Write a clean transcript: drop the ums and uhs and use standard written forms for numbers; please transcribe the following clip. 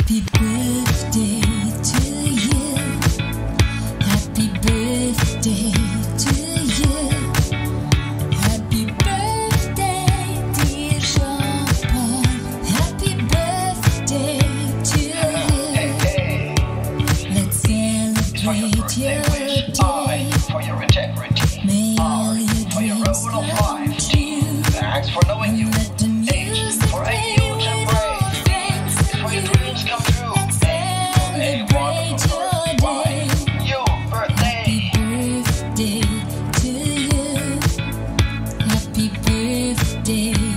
Happy birthday to you. Happy birthday to you. Happy birthday, dear Jean-Paul. Happy birthday to you. Let's celebrate your day. For your integrity. May all your For your dreams rule of come life. true. Thanks for knowing you. And let the music For a play huge with embrace. all friends For and your you. dreams come true. Let's celebrate your day. Your Happy birthday. birthday to you. Happy birthday